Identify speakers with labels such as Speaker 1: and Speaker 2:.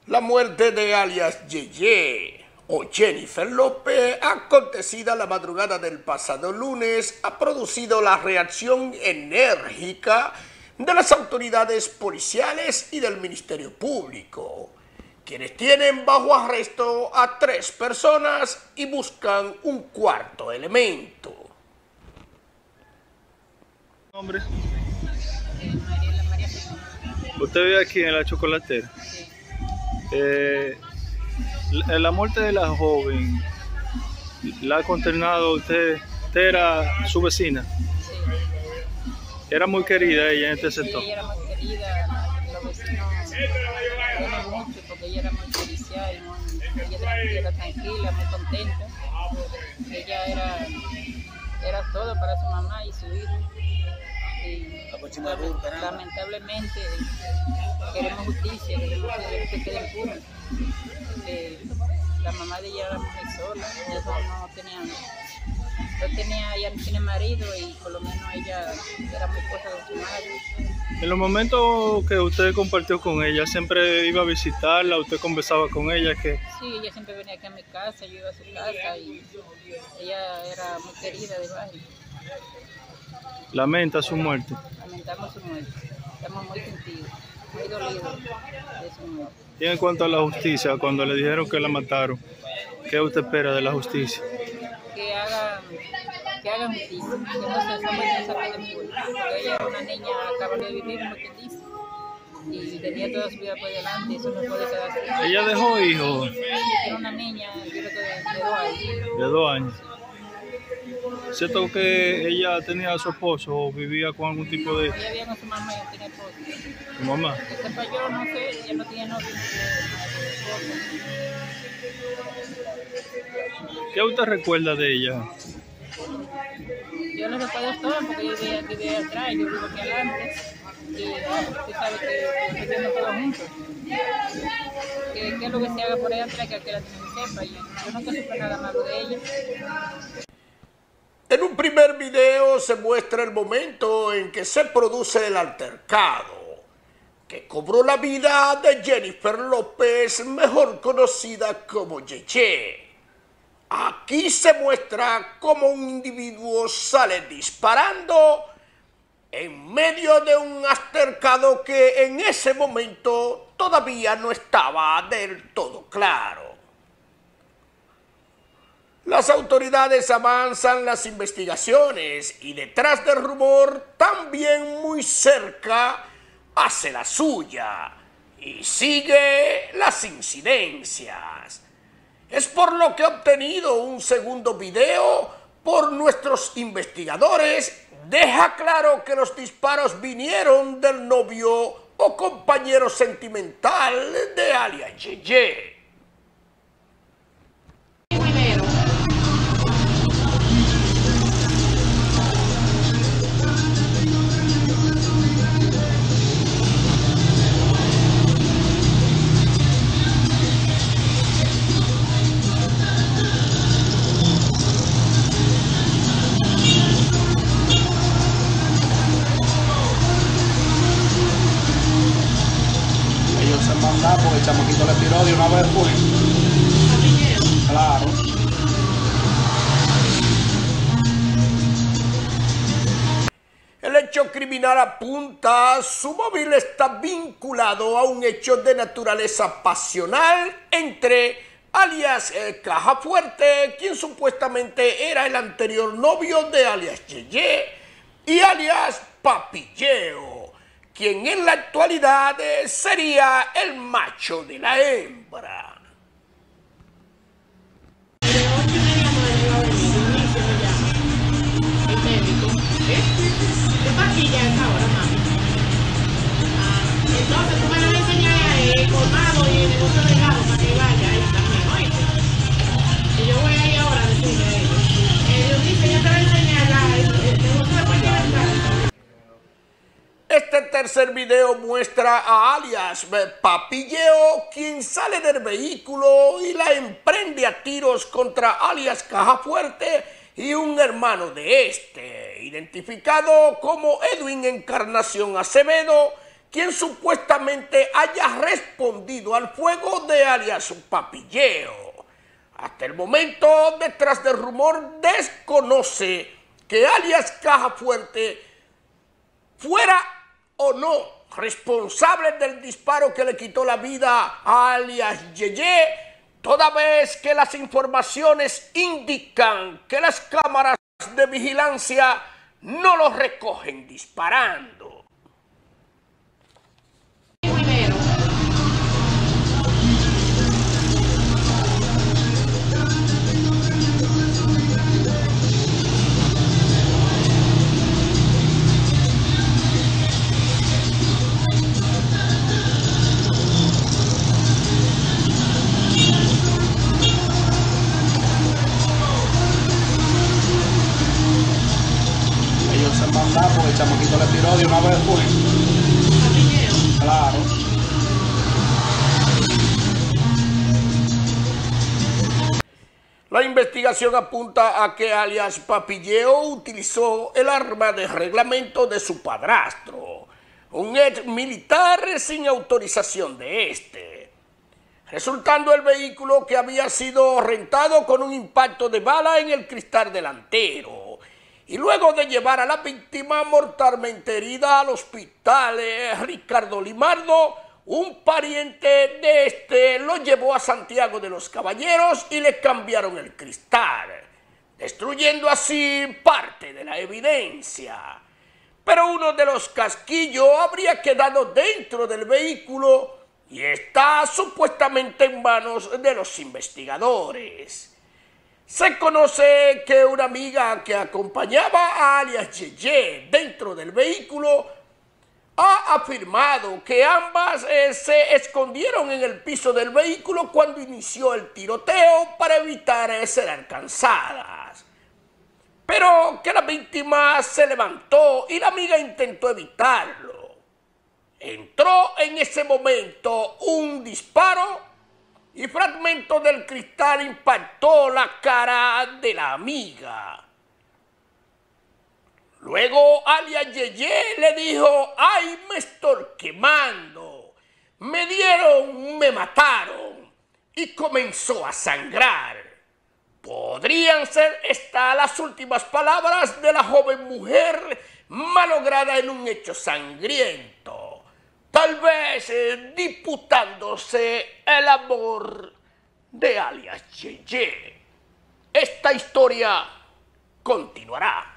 Speaker 1: La muerte de alias Yeye o Jennifer López, acontecida la madrugada del pasado lunes, ha producido la reacción enérgica de las autoridades policiales y del Ministerio Público, quienes tienen bajo arresto a 3 personas y buscan un cuarto elemento.
Speaker 2: Hombre, usted vive aquí en la Chocolatera. La muerte de la joven la ha consternado usted. Usted era su vecina.
Speaker 3: Sí.
Speaker 2: Era muy querida ella en este sector.
Speaker 3: Sí, ella era muy querida, los vecinos querían mucho porque ella era muy servicial, ella era tranquila, muy contenta. Ella era todo para su mamá y su hijo. Y lamentablemente queremos justicia, queremos que se quede impune. La mamá de ella era muy sola, ella no tiene marido y por lo menos ella era muy cosa de su madre.
Speaker 2: En los momentos que usted compartió con ella, siempre iba a visitarla, usted conversaba con ella.
Speaker 3: Sí, ella siempre venía aquí a mi casa, yo iba a su casa y ella era muy querida de barrio.
Speaker 2: Lamenta su muerte.
Speaker 3: Lamentamos su muerte, estamos muy sentidos, muy dolidos de su muerte.
Speaker 2: Y en cuanto a la justicia, cuando le dijeron que la mataron, ¿qué usted espera de la justicia?
Speaker 3: Que hagan justicia, que no se sometan a sacar de público, porque ella era una niña, acaba de vivir, como quien dice, y tenía toda su vida por delante, eso no puede quedar así.
Speaker 2: ¿Ella dejó hijos?
Speaker 3: Era una niña, yo creo que de 2 años.
Speaker 2: De 2 años. ¿Cierto que ella tenía a su esposo o vivía con algún tipo de...?
Speaker 3: Ella vivía con su mamá y no tenía esposo.
Speaker 2: ¿Su mamá?
Speaker 3: Que sepa yo, no sé, ella no tenía novio,
Speaker 2: ¿Qué usted recuerda de ella?
Speaker 3: Yo no recuerdo todo porque yo vivía atrás, yo vivo aquí adelante y tú sabes que vivimos todos juntos. ¿Qué es lo que se haga por ahí atrás que la tiene sepa? Yo nunca supe nada malo de ella.
Speaker 1: En un primer video se muestra el momento en que se produce el altercado, que cobró la vida de Jennifer López, mejor conocida como Yeye. Aquí se muestra cómo un individuo sale disparando en medio de un altercado que en ese momento todavía no estaba del todo claro. Las autoridades avanzan las investigaciones y detrás del rumor, también muy cerca, hace la suya y sigue las incidencias. Es por lo que he obtenido un segundo video por nuestros investigadores. Deja claro que los disparos vinieron del novio o compañero sentimental de alias Yeye.
Speaker 4: Porque el chamaquito le tiró de una vez, pues. Claro.
Speaker 1: El hecho criminal apunta, su móvil está vinculado a un hecho de naturaleza pasional entre alias Caja Fuerte, quien supuestamente era el anterior novio de alias Yeye, y alias Papilleo, quien en la actualidad sería el macho de la hembra.
Speaker 5: ¿Qué pastilla es ahora, mami? Entonces tú me lo vas a enseñar a él, colmado y el negocio de helado para que vaya ahí también, oíste. Y yo voy ahí ahora a decirle a ellos. Ellos dicen, yo te voy a enseñar el negocio de cualquier helado.
Speaker 1: Este tercer video muestra a alias Papilleo, quien sale del vehículo y la emprende a tiros contra alias Caja Fuerte y un hermano de este, identificado como Edwin Encarnación Acevedo, quien supuestamente haya respondido al fuego de alias Papilleo. Hasta el momento, detrás del rumor, desconoce que alias Caja Fuerte fuera o no responsable del disparo que le quitó la vida a alias Yeye, toda vez que las informaciones indican que las cámaras de vigilancia no lo recogen disparando.
Speaker 4: Se mandaron porque el chamaquito le tiró de una vez fue. Claro.
Speaker 1: La investigación apunta a que alias Papilleo utilizó el arma de reglamento de su padrastro, un ex militar sin autorización de este, resultando el vehículo que había sido rentado con un impacto de bala en el cristal delantero. Y luego de llevar a la víctima mortalmente herida al hospital Ricardo Limardo, un pariente de este lo llevó a Santiago de los Caballeros y le cambiaron el cristal, destruyendo así parte de la evidencia. Pero uno de los casquillos habría quedado dentro del vehículo y está supuestamente en manos de los investigadores. Se conoce que una amiga que acompañaba a alias Yeye dentro del vehículo ha afirmado que ambas se escondieron en el piso del vehículo cuando inició el tiroteo para evitar ser alcanzadas. Pero que la víctima se levantó y la amiga intentó evitarlo. Entró en ese momento un disparo y fragmento del cristal impactó la cara de la amiga. Luego alias Yeye le dijo: ¡ay, me estoy quemando! Me dieron, me mataron, y comenzó a sangrar. Podrían ser estas las últimas palabras de la joven mujer malograda en un hecho sangriento, tal vez disputándose el amor de alias Yeye. Esta historia continuará.